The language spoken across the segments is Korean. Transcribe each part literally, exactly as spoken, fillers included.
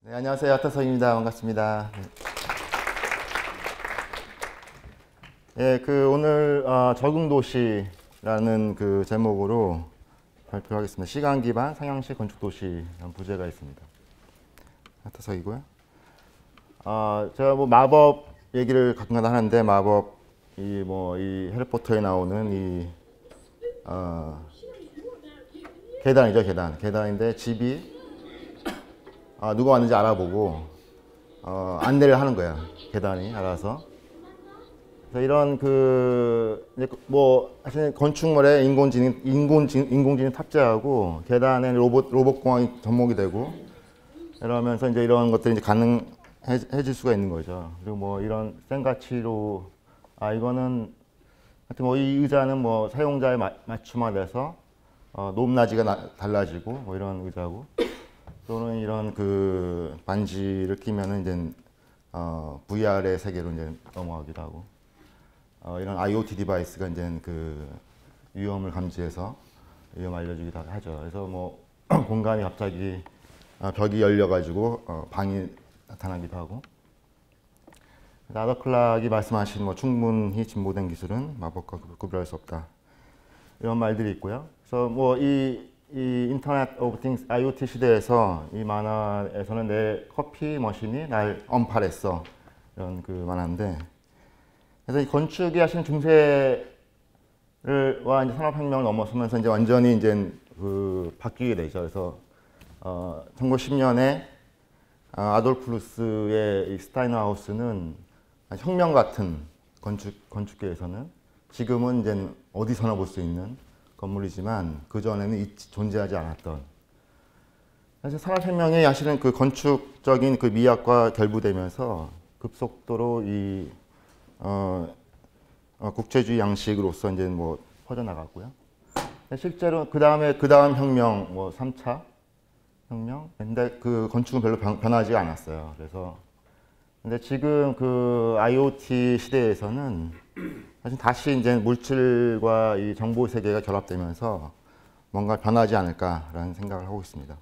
네, 안녕하세요. 하타성입니다. 반갑습니다. 예, 그 오늘 어, 적응도시라는 그 제목으로 발표하겠습니다. 시간 기반 상향식 건축 도시라는 부제가 있습니다. 하타성이고요. 어, 제가 뭐 마법 얘기를 가끔가다 하는데 마법 이 뭐 이 해리포터에 나오는 이 어, 계단이죠, 계단. 계단인데 집이 아, 누가 왔는지 알아보고 어, 안내를 하는 거야. 계단이 알아서. 그래서 이런 그 뭐 사실 건축물에 인공지능 인공지능 인공지능 탑재하고 계단에 로봇 로봇 공학이 접목이 되고 이러면서 이제 이런 것들이 이제 가능해질 수가 있는 거죠. 그리고 뭐 이런 센 가치로 아 이거는 하여튼 뭐 이 의자는 뭐 사용자에 마, 맞춤화돼서 어, 높낮이가 나, 달라지고 뭐 이런 의자고. 또는 이런 그 반지를 끼면은 이제 어, 브이알의 세계로 이제 넘어가기도 하고 어, 이런 아이오티 디바이스가 이제 그 위험을 감지해서 위험 알려주기도 하죠. 그래서 뭐 공간이 갑자기 어, 벽이 열려가지고 어, 방이 나타나기도 하고. 아더 클락이 말씀하신 뭐 충분히 진보된 기술은 마법과 구별할 수 없다 이런 말들이 있고요. 그래서 뭐이 이 인터넷 오브 띵스 아이오티 시대에서 이 만화에서는 내 커피 머신이 날 언팔했어 이런 그 만화인데 그래서 이 건축이 하신 중세를 와 이제 산업혁명을 넘어서면서 이제 완전히 이제 그 바뀌게 되죠. 그래서 어, 천구백십 년에 아돌프 루스의 이 스타이너 하우스는 혁명 같은 건축 건축계에서는 지금은 이제 어디서나 볼 수 있는 건물이지만 그 전에는 존재하지 않았던. 사실 산업혁명이 사실은 그 건축적인 그 미학과 결부되면서 급속도로 이 어, 어, 국제주의 양식으로서 이제 뭐 퍼져나갔고요. 실제로 그 다음에 그 다음 혁명 뭐 삼 차 혁명. 근데 그 건축은 별로 변, 변하지 않았어요. 그래서 근데 지금 그 아이오티 시대에서는 사실 다시 이제 물질과 이 정보 세계가 결합되면서 뭔가 변하지 않을까라는 생각을 하고 있습니다.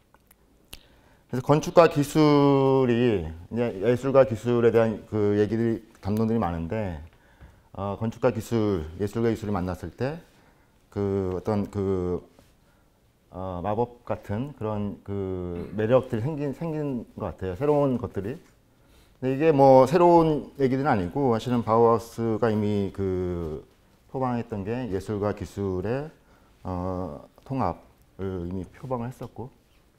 그래서 건축과 기술이 이제 예술과 기술에 대한 그 얘기들이 담론들이 많은데 어, 건축과 기술, 예술과 기술이 만났을 때 그 어떤 그 어, 마법 같은 그런 그 매력들이 생긴 생긴 것 같아요. 새로운 것들이. 근데 이게 뭐 새로운 얘기는 아니고 사실은 바우하우스가 이미 그 표방했던 게 예술과 기술의 어, 통합을 이미 표방을 했었고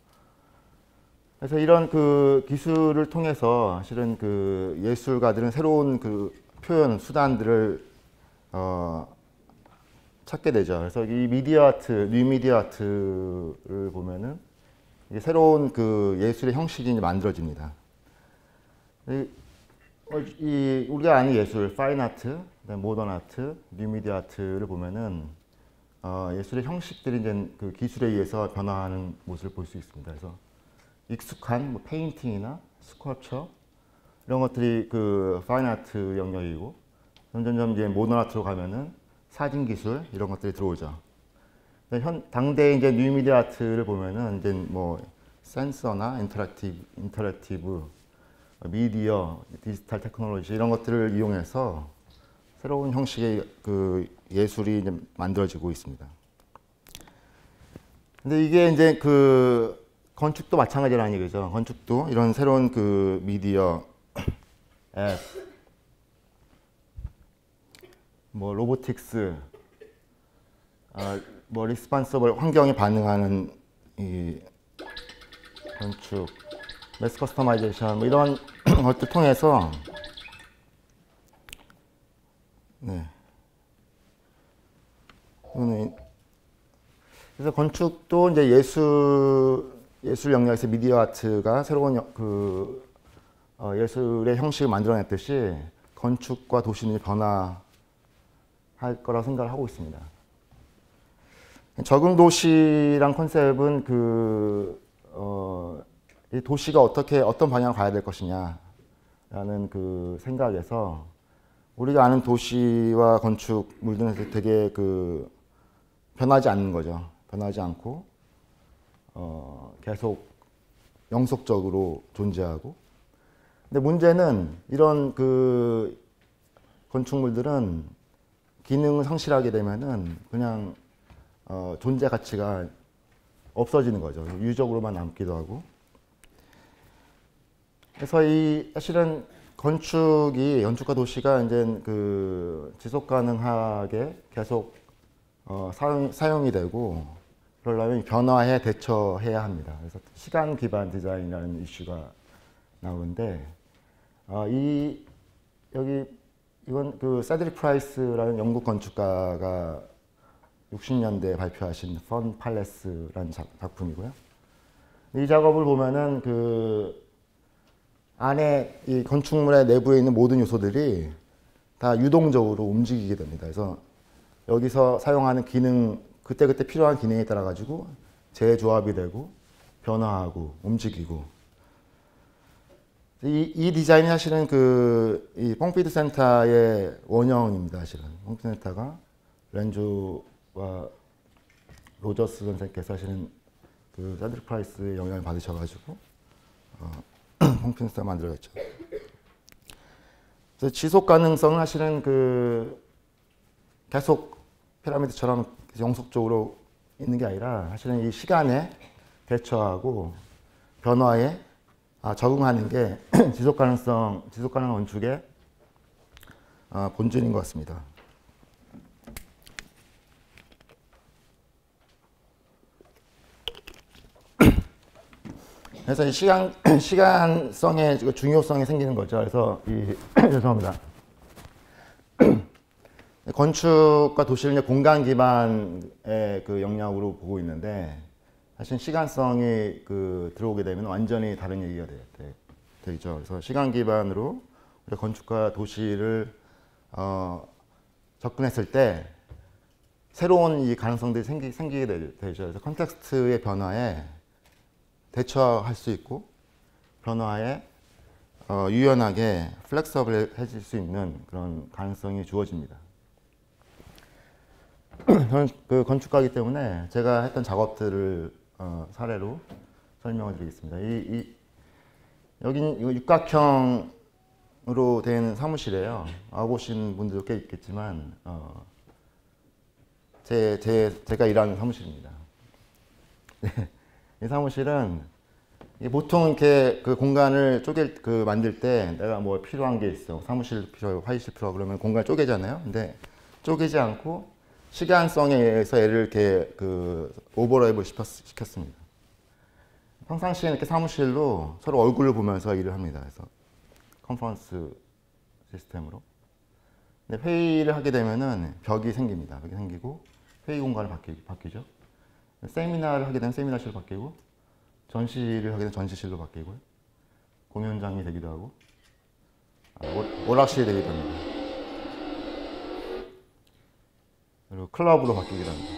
그래서 이런 그 기술을 통해서 사실은 그 예술가들은 새로운 그 표현 수단들을 어, 찾게 되죠. 그래서 이 미디어 아트, 뉴 미디어 아트를 보면은 이게 새로운 그 예술의 형식이 이제 만들어집니다. 이, 이 우리가 아는 예술, 파인 아트, 모던 아트, 뉴미디어 아트를 보면은 어, 예술의 형식들이 이제 그 기술에 의해서 변화하는 모습을 볼 수 있습니다. 그래서 익숙한 뭐 페인팅이나 스컬프처 이런 것들이 그 파인 아트 영역이고 점점점 이제 모던 아트로 가면은 사진 기술 이런 것들이 들어오죠. 현 당대 이제 뉴미디어 아트를 보면은 이제 뭐 센서나 인터랙티브, 인터랙티브 미디어, 디지털 테크놀로지 이런 것들을 이용해서 새로운 형식의 그 예술이 이제 만들어지고 있습니다. 근데 이게 이제 그 건축도 마찬가지라는 얘기죠. 건축도 이런 새로운 그 미디어, 앱, 뭐 로보틱스, 어, 뭐 리스판서블 환경에 반응하는 이 건축, 매스 커스터마이제이션 뭐 이런 것들 통해서 네. 그래서 건축도 이제 예술 예술 영역에서 미디어 아트가 새로운 그 어, 예술의 형식을 만들어냈듯이 건축과 도시는 변화할 거라고 생각을 하고 있습니다. 적응 도시란 컨셉은 그 어, 이 도시가 어떻게 어떤 방향으로 가야 될 것이냐라는 그 생각에서 우리가 아는 도시와 건축물들은 되게 그 변하지 않는 거죠. 변하지 않고 어, 계속 영속적으로 존재하고, 근데 문제는 이런 그 건축물들은 기능을 상실하게 되면은 그냥 어 존재 가치가 없어지는 거죠. 유적으로만 남기도 하고. 그래서 이 사실은 건축이 건축과 도시가 이제 그 지속 가능하게 계속 어 사용, 사용이 되고 그러려면 변화에 대처해야 합니다. 그래서 시간 기반 디자인이라는 이슈가 나오는데 어 이 여기 이건 그 세드릭 프라이스라는 영국 건축가가 육십 년대에 발표하신 펀 팔레스라는 작품이고요. 이 작업을 보면은 그 안에 이 건축물의 내부에 있는 모든 요소들이 다 유동적으로 움직이게 됩니다. 그래서 여기서 사용하는 기능, 그때그때 필요한 기능에 따라 가지고 재조합이 되고 변화하고 움직이고, 이, 이 디자인이 사실은 그 이 pompidu 센터의 원형입니다. 사실은 pompidu 센터가 렌조와 로저스 선생께서 사실은 그 세드릭 프라이스의 영향을 받으셔가지고 어, pompidu 센터 만들어졌죠. 그래서 지속 가능성은 사실은 그 계속 피라미드처럼 영속적으로 있는 게 아니라 사실은 이 시간에 대처하고 변화에 아, 적응하는 게 지속 가능성, 지속 가능한 건축의 아, 본질인 것 같습니다. 그래서 이 시간, 시간성의 중요성이 생기는 거죠. 그래서 이, 죄송합니다. 건축과 도시를 공간 기반의 그 영역으로 보고 있는데, 사실 시간성이 그 들어오게 되면 완전히 다른 얘기가 되, 되, 되죠. 그래서 시간 기반으로 우리 건축과 도시를 어, 접근했을 때 새로운 이 가능성들이 생기, 생기게 되, 되죠. 그래서 컨텍스트의 변화에 대처할 수 있고 변화에 어, 유연하게 플렉서블해질 수 있는 그런 가능성이 주어집니다. 저는 그 건축가이기 때문에 제가 했던 작업들을 어, 사례로 설명을 드리겠습니다. 이, 이, 여기는 이거 육각형으로 된 사무실이에요. 와보신 분들도 꽤 있겠지만 어, 제, 제, 제가 일하는 사무실입니다. 이 사무실은 보통 이렇게 그 공간을 쪼갤 그 만들 때 내가 뭐 필요한 게 있어, 사무실 필요하고 화장실 필요하고 그러면 공간 쪼개잖아요. 근데 쪼개지 않고 시간성에 의해서 얘를 이렇게 그 오버랩을 시켰습니다. 평상시에 이렇게 사무실로 서로 얼굴을 보면서 일을 합니다. 그래서 컨퍼런스 시스템으로. 근데 회의를 하게 되면은 벽이 생깁니다. 벽이 생기고 회의 공간을 바뀌, 바뀌죠. 세미나를 하게 되면 세미나실로 바뀌고, 전시를 하게 되면 전시실로 바뀌고요. 공연장이 되기도 하고, 아, 오락실이 되기도 합니다. 그리고 클럽으로 바뀌기도 합니다.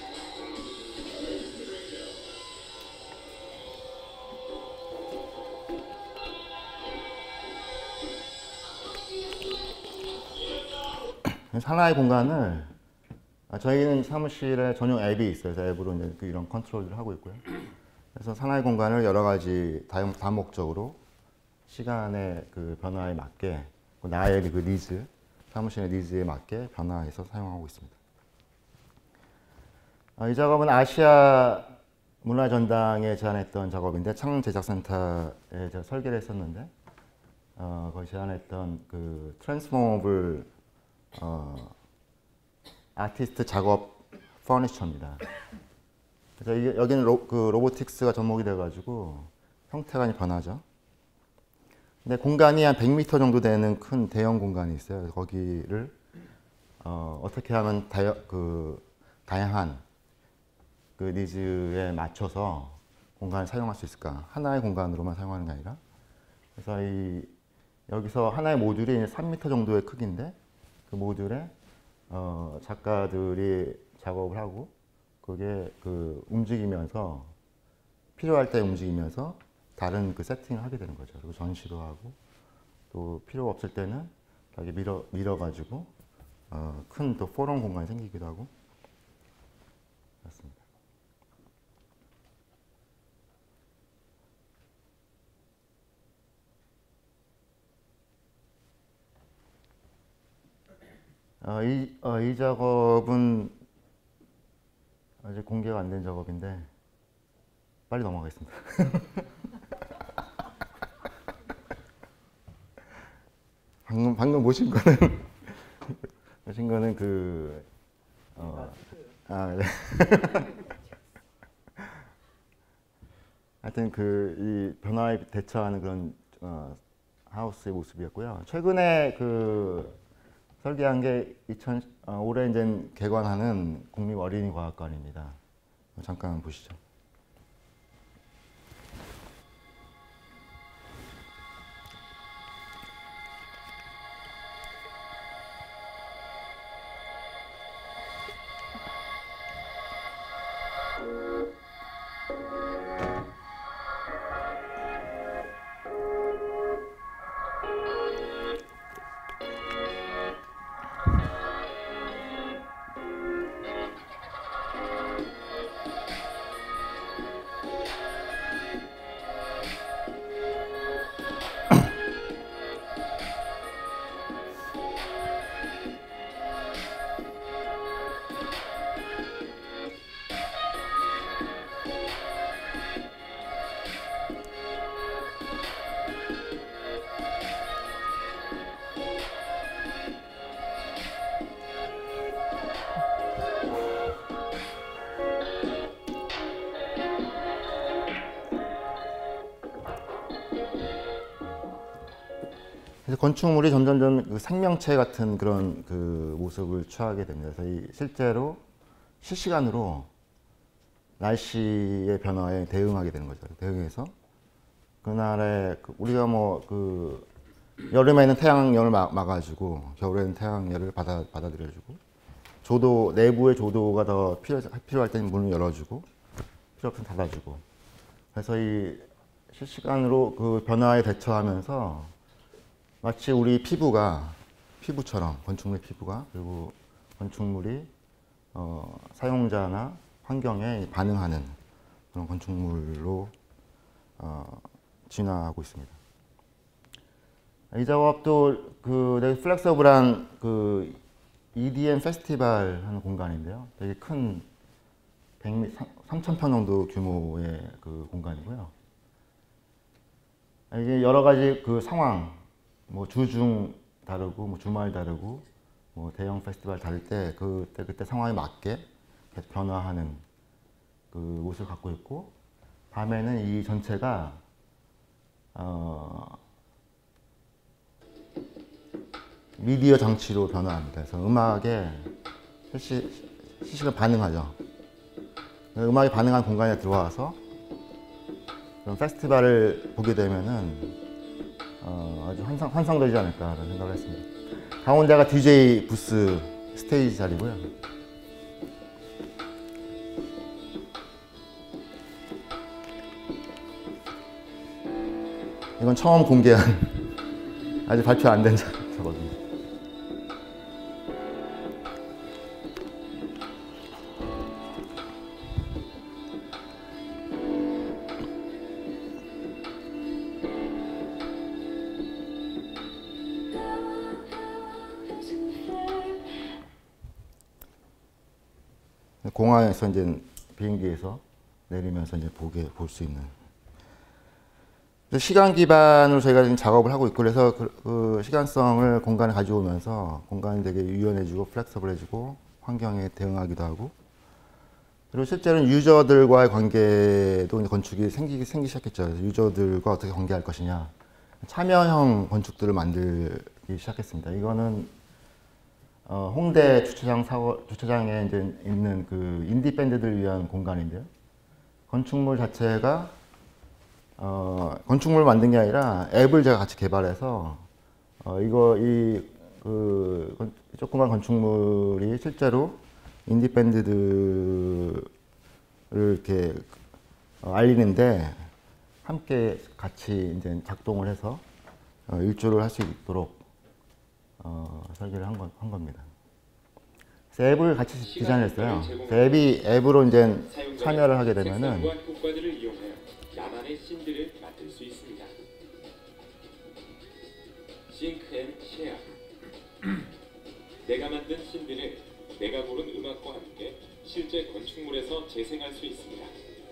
하나의 공간을, 저희는 사무실에 전용 앱이 있어요. 그래서 앱으로 이제 이런 컨트롤을 하고 있고요. 그래서 하나의 공간을 여러 가지 다목적으로 시간의 그 변화에 맞게, 나의 그 니즈, 사무실의 니즈에 맞게 변화해서 사용하고 있습니다. 이 작업은 아시아 문화전당에 제안했던 작업인데, 창제작센터에 제가 설계를 했었는데, 어, 거기 제안했던 그 트랜스포머블 어, 아티스트 작업 퍼니처입니다. 그래서 이게, 여기는 로, 그 로보틱스가 접목이 돼가지고 형태가 많이 변하죠. 근데 공간이 한 백 미터 정도 되는 큰 대형 공간이 있어요. 거기를 어, 어떻게 하면 다여, 그, 다양한 그 니즈에 맞춰서 공간을 사용할 수 있을까? 하나의 공간으로만 사용하는 게 아니라. 그래서 이, 여기서 하나의 모듈이 삼 미터 정도의 크기인데, 그 모듈에 어, 작가들이 작업을 하고 그게 그 움직이면서 필요할 때 움직이면서 다른 그 세팅을 하게 되는 거죠. 그리고 전시도 하고 또 필요 없을 때는 여기 밀어 밀어 가지고 어, 큰 또 포럼 공간이 생기기도 하고 그렇습니다. 어, 이, 어, 이 작업은 아직 공개가 안 된 작업인데 빨리 넘어가겠습니다. 방금 방금 보신 거는 보신 거는 그 어, 아, 네. 하여튼 그 이 변화에 대처하는 그런 어, 하우스의 모습이었고요. 최근에 그 설계한 게 이천 어, 올해 이제 개관하는 국립어린이과학관입니다. 잠깐 보시죠. 그래서 건축물이 점점점 그 생명체 같은 그런 그 모습을 취하게 됩니다. 그래서 이 실제로 실시간으로 날씨의 변화에 대응하게 되는 거죠. 대응해서 그날에 그 우리가 뭐 그 여름에는 태양열을 막, 막아주고 겨울에는 태양열을 받아 받아들여주고 조도 내부의 조도가 더 필요 필요할 때는 문을 열어주고 필요 없으면 닫아주고. 그래서 이 실시간으로 그 변화에 대처하면서 마치 우리 피부가 피부처럼 건축물 피부가 그리고 건축물이 어, 사용자나 환경에 반응하는 그런 건축물로 어, 진화하고 있습니다. 이 작업도 그 되게 플렉서블한 그 이디엠 페스티벌 하는 공간인데요. 되게 큰 삼천 평 정도 규모의 그 공간이고요. 이게 여러 가지 그 상황, 뭐 주중 다르고 뭐 주말 다르고 뭐 대형 페스티벌 다를 때 그때 그때 상황에 맞게 계속 변화하는 그 모습을 갖고 있고, 밤에는 이 전체가 어 미디어 장치로 변화합니다. 그래서 음악에 실시, 실시간 반응하죠. 음악이 반응한 공간에 들어와서 그런 페스티벌을 보게 되면은 어, 아주 환상, 환상되지 않을까라는 생각을 했습니다. 가운데가 디제이 부스 스테이지 자리고요. 이건 처음 공개한 아직 발표 안 된 작업입니다. 공항에서 이제 비행기에서 내리면서 이제 보게 볼 수 있는. 시간 기반으로 저희가 지금 작업을 하고 있고, 그래서 그, 그 시간성을 공간에 가져오면서 공간이 되게 유연해지고 플렉서블해지고 환경에 대응하기도 하고, 그리고 실제로는 유저들과의 관계도 이제 건축이 생기기 생기기 시작했죠. 그래서 유저들과 어떻게 관계할 것이냐, 참여형 건축들을 만들기 시작했습니다. 이거는 어, 홍대 주차장 사고, 주차장에 이제 있는 그 인디 밴드들 위한 공간인데요. 건축물 자체가 어, 건축물을 만든 게 아니라 앱을 제가 같이 개발해서 어, 이거 이 그 조그만 건축물이 실제로 인디 밴드들을 이렇게 어, 알리는데 함께 같이 이제 작동을 해서 어, 일조를 할 수 있도록 어, 설계를 한, 건, 한 겁니다. 앱을 같이 디자인했어요. 앱이 앱으로 이제 참여를 하게 되면은 효과들을 이용하여 나만의 씬들을 만들 수 있습니다. 싱크 앤 쉐어. 내가 만든 씬들을 내가 고른 음악과 함께 실제 건축물에서 재생할 수 있습니다.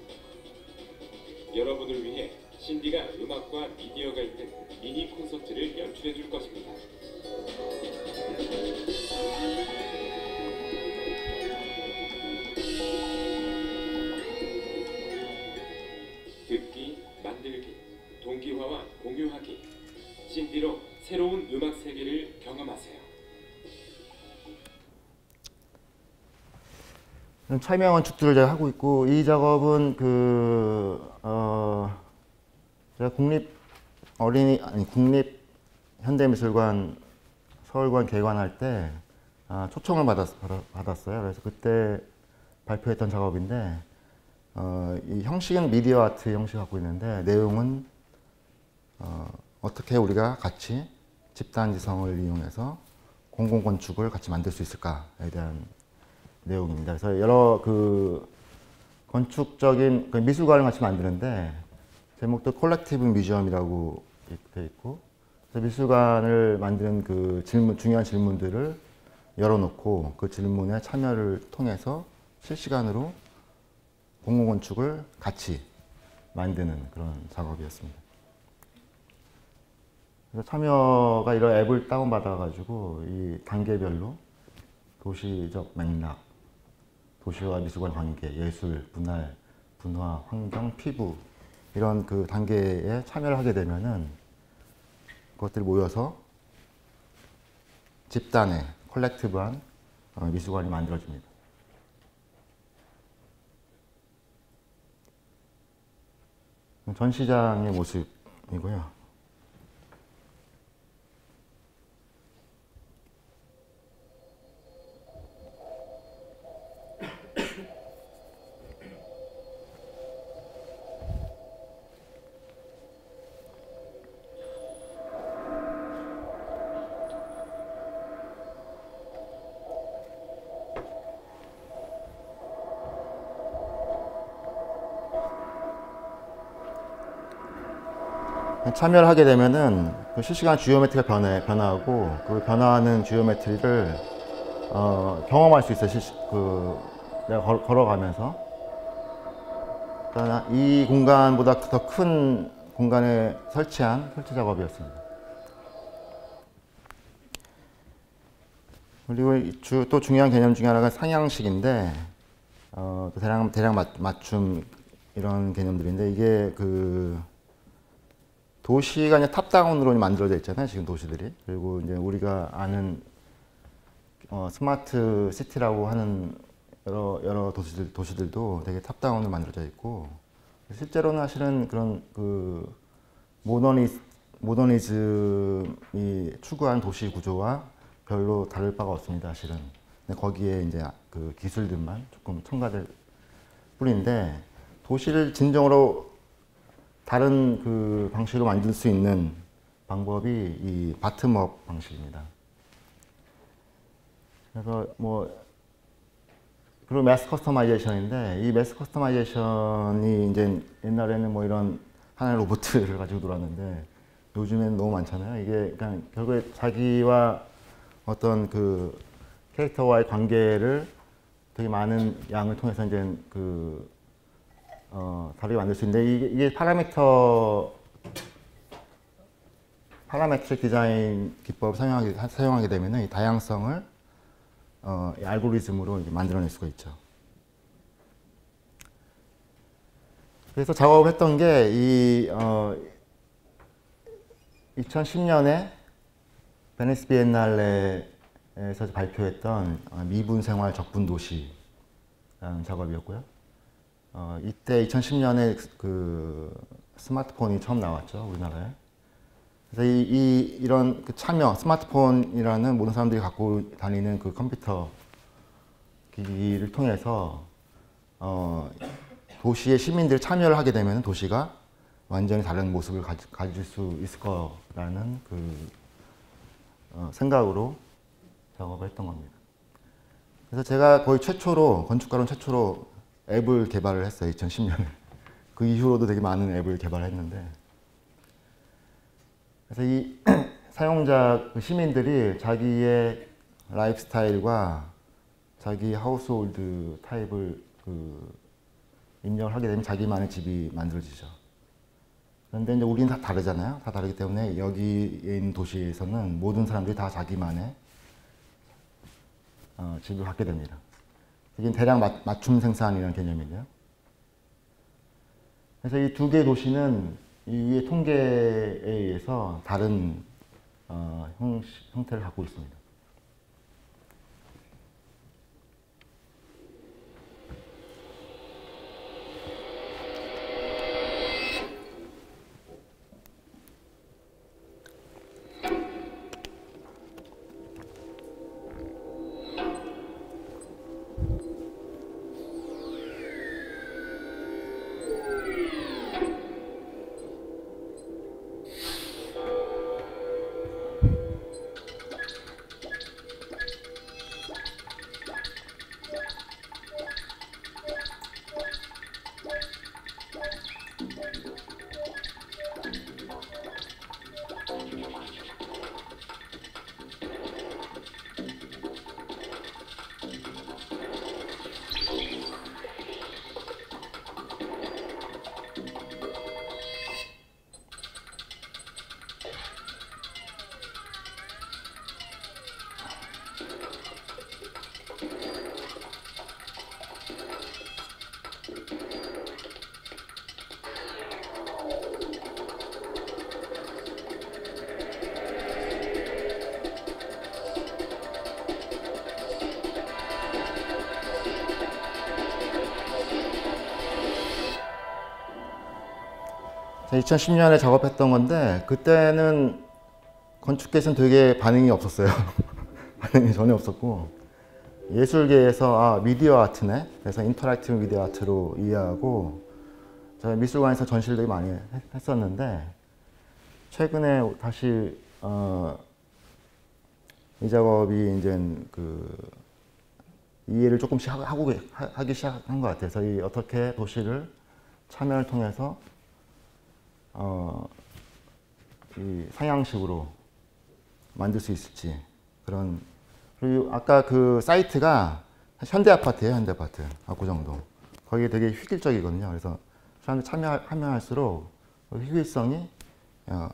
여러분을 위해 신디가 음악과 미디어가 있는 미니 콘서트를 연출해 줄 것입니다. 듣기, 만들기, 동기화와 공유하기. 신디로 새로운 음악 세계를 경험하세요. 참여 건축들을 제가 하고 있고, 이 작업은 그 어, 제가 국립 어린이 아니 국립 현대미술관 서울관 개관할 때 아, 초청을 받았, 받았어요. 그래서 그때 발표했던 작업인데, 어, 이 형식은 미디어 아트 형식 갖고 있는데, 내용은 어, 어떻게 우리가 같이 집단지성을 이용해서 공공건축을 같이 만들 수 있을까에 대한 내용입니다. 그래서 여러 그 건축적인 그 미술관을 같이 만드는데, 제목도 콜렉티브 뮤지엄이라고 되어 있고, 그래서 미술관을 만드는 그 질문, 중요한 질문들을 열어놓고 그 질문에 참여를 통해서 실시간으로 공공건축을 같이 만드는 그런 작업이었습니다. 그래서 참여가 이런 앱을 다운받아가지고 이 단계별로 도시적 맥락, 도시와 미술관 관계, 예술, 문화, 분화, 환경, 피부 이런 그 단계에 참여를 하게 되면은 그것들이 모여서 집단의 콜렉티브한 미술관이 만들어집니다. 전시장의 모습이고요. 참여를 하게 되면은 그 실시간 지오메트리가 변해, 변화하고 그 변화하는 지오메트리를 어, 경험할 수 있어요. 실시, 그 내가 걸, 걸어가면서. 그러니까 이 공간보다 더 큰 공간에 설치한 설치 작업이었습니다. 그리고 주, 또 중요한 개념 중에 하나가 상향식인데, 어, 또 대량, 대량 맞, 맞춤 이런 개념들인데, 이게 그 도시가 이제 탑다운으로 만들어져 있잖아요, 지금 도시들이. 그리고 이제 우리가 아는 어, 스마트 시티라고 하는 여러, 여러 도시들, 도시들도 되게 탑다운으로 만들어져 있고, 실제로는 사실은 그런 그 모더니, 모더니즘이 추구한 도시 구조와 별로 다를 바가 없습니다, 사실은. 근데 거기에 이제 그 기술들만 조금 첨가될 뿐인데, 도시를 진정으로 다른 그 방식으로 만들 수 있는 방법이 이 바텀업 방식입니다. 그래서 뭐 그리고 매스 커스터마이제이션인데, 이 매스 커스터마이제이션이 이제 옛날에는 뭐 이런 하나의 로봇을 가지고 놀았는데 요즘에는 너무 많잖아요. 이게 그냥 결국에 자기와 어떤 그 캐릭터와의 관계를 되게 많은 양을 통해서 이제 그 어, 다르게 만들 수 있는데, 이게, 이게 파라미터, 파라메트릭 디자인 기법을 사용하게, 사용하게 되면 이 다양성을 어, 이 알고리즘으로 이제 만들어낼 수가 있죠. 그래서 작업을 했던 게, 이, 어, 이천십 년에 베니스 비엔날레에서 발표했던 미분 생활 적분 도시라는 작업이었고요. 어, 이때 이천십 년에 그 스마트폰이 처음 나왔죠, 우리나라에. 그래서 이, 이 이런 그 참여, 스마트폰이라는 모든 사람들이 갖고 다니는 그 컴퓨터 기기를 통해서 어, 도시의 시민들이 참여를 하게 되면 도시가 완전히 다른 모습을 가지, 가질 수 있을 거라는 그 어, 생각으로 작업을 했던 겁니다. 그래서 제가 거의 최초로, 건축가로는 최초로 앱을 개발을 했어요, 이천십 년에. 그 이후로도 되게 많은 앱을 개발했는데, 그래서 이 사용자 그 시민들이 자기의 라이프 스타일과 자기 하우스홀드 타입을 그 입력을 하게 되면 자기만의 집이 만들어지죠. 그런데 이제 우리는 다 다르잖아요. 다 다르기 때문에 여기에 있는 도시에서는 모든 사람들이 다 자기만의 어, 집을 갖게 됩니다. 이게 대량 맞, 맞춤 생산이라는 개념이고요. 그래서 이 두 개의 도시는 이 위의 통계에 의해서 다른 어, 형, 형태를 갖고 있습니다. 이천십 년에 작업했던 건데 그때는 건축계에서는 되게 반응이 없었어요. 반응이 전혀 없었고 예술계에서 아 미디어 아트네, 그래서 인터랙티브 미디어 아트로 이해하고 저희 미술관에서 전시를 되게 많이 했었는데 최근에 다시 어, 이 작업이 이제 그 이해를 조금씩 하고 하기 시작한 것 같아요. 저희 어떻게 도시를 참여를 통해서 어, 이 상향식으로 만들 수 있을지 그런. 그리고 아까 그 사이트가 현대아파트예요. 현대아파트 압구정동. 거기 되게 획일적이거든요. 그래서 사람들이 참여하면 할수록 효율성이 어,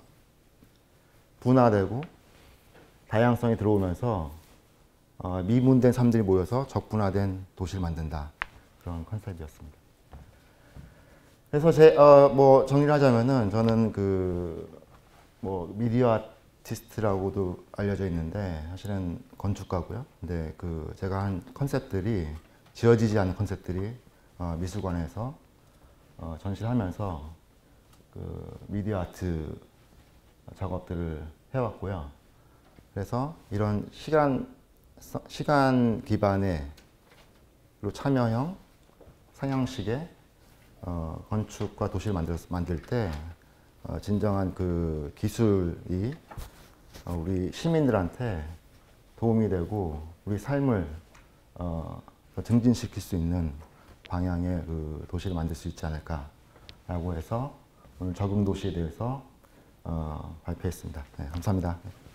분화되고 다양성이 들어오면서 어, 미분된 사람들이 모여서 적분화된 도시를 만든다. 그런 컨셉이었습니다. 그래서 제, 어, 뭐, 정리를 하자면은, 저는 그, 뭐, 미디어 아티스트라고도 알려져 있는데, 사실은 건축가고요. 근데 그, 제가 한 컨셉들이, 지어지지 않은 컨셉들이, 어, 미술관에서, 어, 전시를 하면서, 그, 미디어 아트 작업들을 해왔고요. 그래서 이런 시간, 시간 기반의, 그리고 참여형, 상향식의 어, 건축과 도시를 만들, 만들 때 어, 진정한 그 기술이 어, 우리 시민들한테 도움이 되고 우리 삶을 어, 더 증진시킬 수 있는 방향의 그 도시를 만들 수 있지 않을까라고 해서 오늘 적응도시에 대해서 어, 발표했습니다. 네, 감사합니다.